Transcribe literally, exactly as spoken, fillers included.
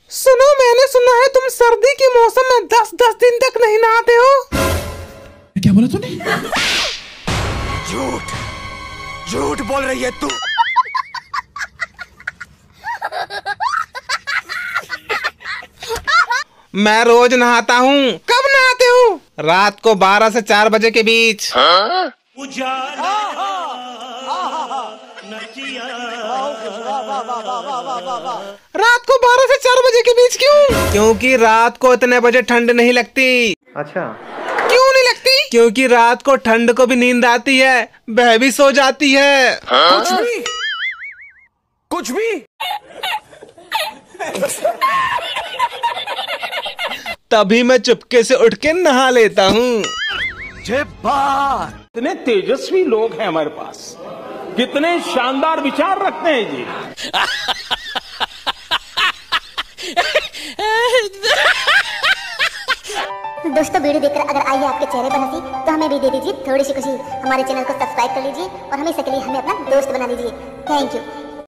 सुनो, मैंने सुना है तुम सर्दी के मौसम में दस दस दिन तक नहीं नहाते हो। क्या बोला तूने? झूठ झूठ बोल रही है तू। मैं रोज नहाता हूँ। कब नहाते हो? रात को बारह से चार बजे के बीच। हाँ? रात को बारह से चार बजे के बीच क्यों? क्योंकि रात को इतने बजे ठंड नहीं लगती। अच्छा, क्यों नहीं लगती? क्योंकि रात को ठंड को भी नींद आती है, वह भी सो जाती है। हाँ? कुछ भी कुछ भी तभी मैं चुपके से उठ के नहा लेता हूँ। कितने तेजस्वी लोग हैं हमारे पास, कितने शानदार विचार रखते हैं जी। दोस्तों, वीडियो देखकर अगर आई है आपके चेहरे पर हंसी तो हमें भी दे दीजिए थोड़ी सी खुशी। हमारे चैनल को सब्सक्राइब कर लीजिए और हमेशा के लिए हमें अपना दोस्त बना लीजिए। Thank you.